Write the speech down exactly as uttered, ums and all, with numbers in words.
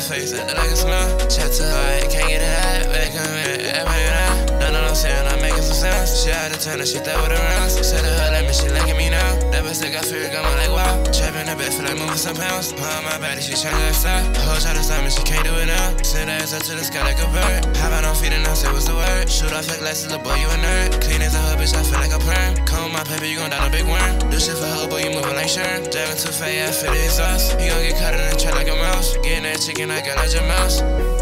face, that look like a smile. Chat to her, I can't get it out. Back come in, everybody now. Don't know what I'm saying, I'm making some sense. She out of turn, she thought with her rounds. Said to her, let me, she liking me now. That bitch got fear, got me like wow. Trapping that bitch, feel like moving some pounds. Put my body, she changing her style. Whole try to stop me, she can't do it now. Send her ass up to the sky like a bird. Hop out on feet and I say what's the word. Shoot off your glasses, little boy, you a nerd. Clean as a hood, bitch, I feel like a perm. Comb my paper, you gon' die a big worm. Do shit for her, boy, you moving like Sherm. Driving too fast, yeah, I feel the exhaust. You gon' get caught in the trap like a mouse. Getting that chicken, I got like your mouse.